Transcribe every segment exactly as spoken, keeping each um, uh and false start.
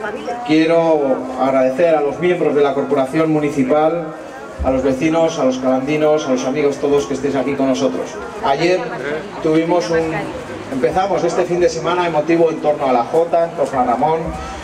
quiero agradecer a los miembros de la Corporación Municipal, a los vecinos, a los calandinos, a los amigos todos que estéis aquí con nosotros. Ayer tuvimos un... empezamos este fin de semana emotivo en torno a la Jota, en torno a Ramón,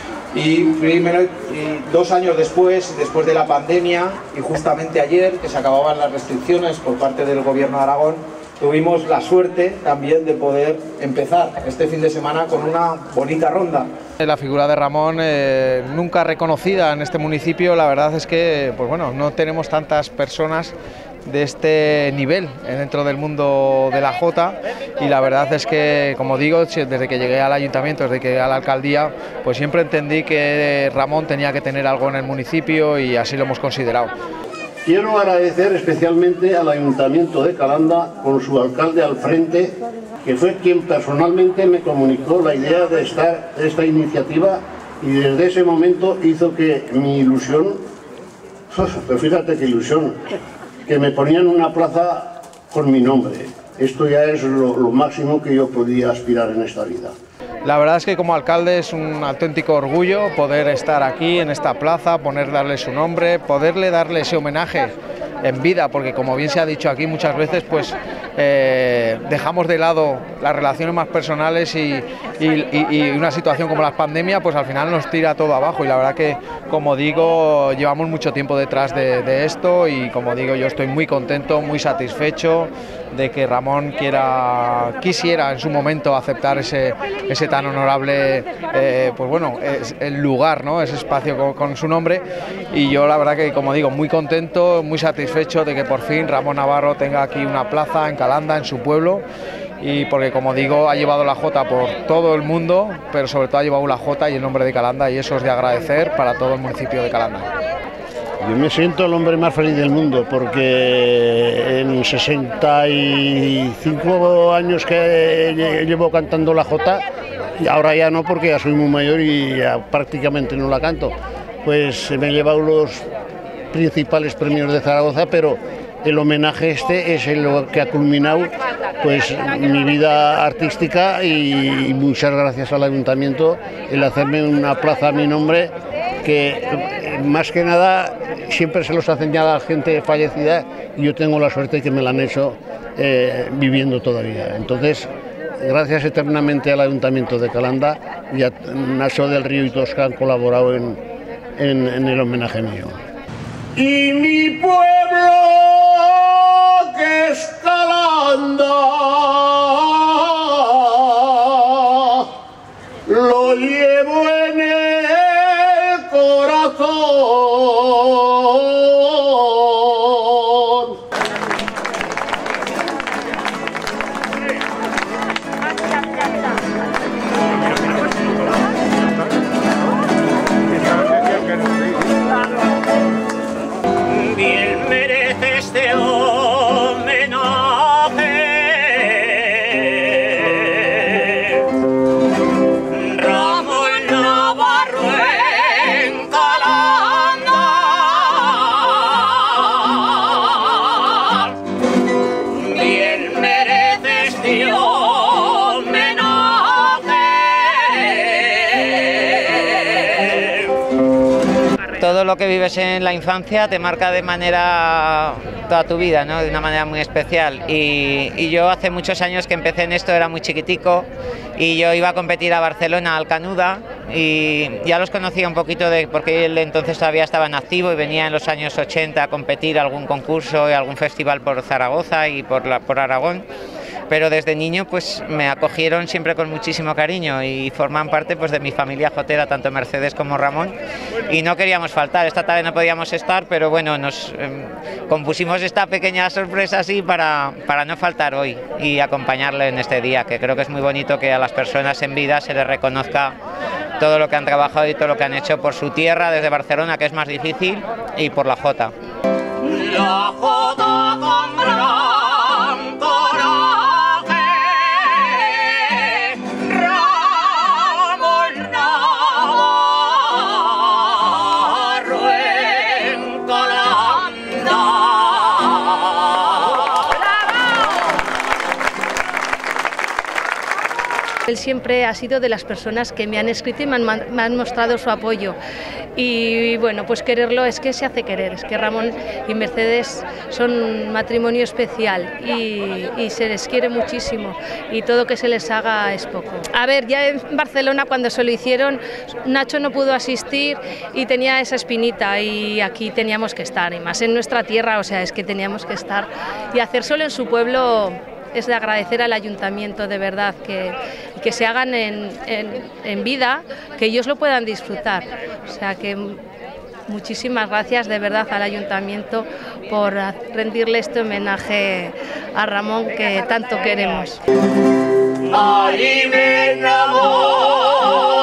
y primero y dos años después, después de la pandemia, y justamente ayer, que se acababan las restricciones por parte del Gobierno de Aragón, tuvimos la suerte también de poder empezar este fin de semana con una bonita ronda. La figura de Ramón, eh, nunca reconocida en este municipio, la verdad es que pues bueno, no tenemos tantas personas de este nivel dentro del mundo de la Jota, y la verdad es que, como digo, desde que llegué al ayuntamiento, desde que llegué a la alcaldía, pues siempre entendí que Ramón tenía que tener algo en el municipio y así lo hemos considerado. Quiero agradecer especialmente al Ayuntamiento de Calanda, con su alcalde al frente, que fue quien personalmente me comunicó la idea de estar esta iniciativa, y desde ese momento hizo que mi ilusión, pues fíjate qué ilusión, que me ponían una plaza con mi nombre. Esto ya es lo, lo máximo que yo podía aspirar en esta vida. La verdad es que como alcalde es un auténtico orgullo poder estar aquí en esta plaza, poder darle su nombre, poderle darle ese homenaje en vida, porque como bien se ha dicho aquí muchas veces, pues eh, dejamos de lado las relaciones más personales y, y, y, y una situación como la pandemia pues al final nos tira todo abajo, y la verdad que, como digo, llevamos mucho tiempo detrás de, de esto, y como digo, yo estoy muy contento, muy satisfecho de que Ramón quiera, quisiera en su momento aceptar ese, ese tan honorable eh, pues bueno, es el lugar, ¿no? Ese espacio con, con su nombre, y yo la verdad que, como digo, muy contento, muy satisfecho de que por fin Ramón Navarro tenga aquí una plaza en Calanda, en su pueblo, y porque, como digo, ha llevado la Jota por todo el mundo, pero sobre todo ha llevado la Jota y el nombre de Calanda, y eso es de agradecer para todo el municipio de Calanda. Yo me siento el hombre más feliz del mundo, porque en sesenta y cinco años que llevo cantando la Jota, y ahora ya no, porque ya soy muy mayor y ya prácticamente no la canto, pues me he llevado los principales premios de Zaragoza, pero el homenaje este es lo que ha culminado pues mi vida artística, y muchas gracias al ayuntamiento el hacerme una plaza a mi nombre, que más que nada siempre se los hacen ya a la gente fallecida, y yo tengo la suerte de que me la han hecho eh, viviendo todavía. Entonces, gracias eternamente al Ayuntamiento de Calanda y a Nacho del Río y todos que han colaborado en, en, en el homenaje mío. Y mi pueblo, que es Calanda, lo llevo en el corazón. Bien merece este homenaje Ramón Navarro en Calanda. Bien merece este homenaje. Todo lo que vives en la infancia te marca de manera toda tu vida, ¿no? De una manera muy especial, y, y yo hace muchos años que empecé en esto, era muy chiquitico, y yo iba a competir a Barcelona, al Canuda, y ya los conocía un poquito de, porque él entonces todavía estaba en activo y venía en los años ochenta a competir a algún concurso y algún festival por Zaragoza y por, la, por Aragón. Pero desde niño pues me acogieron siempre con muchísimo cariño y forman parte pues de mi familia jotera, tanto Mercedes como Ramón, y no queríamos faltar. Esta tarde no podíamos estar, pero bueno, nos eh, compusimos esta pequeña sorpresa así para, para no faltar hoy y acompañarle en este día, que creo que es muy bonito que a las personas en vida se les reconozca todo lo que han trabajado y todo lo que han hecho por su tierra desde Barcelona, que es más difícil, y por la Jota. La Jota con gran coraje, Ramón Navarro en Calanda. él siempre ha sido de las personas que me han escrito y me han, me han mostrado su apoyo. Y bueno, pues quererlo es que se hace querer, es que Ramón y Mercedes son un matrimonio especial y, y se les quiere muchísimo y todo que se les haga es poco. A ver, ya en Barcelona cuando se lo hicieron, Nacho no pudo asistir y tenía esa espinita y aquí teníamos que estar, y más en nuestra tierra, o sea, es que teníamos que estar y hacer solo en su pueblo. Es de agradecer al ayuntamiento de verdad que, que se hagan en, en, en vida, que ellos lo puedan disfrutar. O sea que muchísimas gracias de verdad al ayuntamiento por rendirle este homenaje a Ramón que tanto queremos. Ahí me enamoré.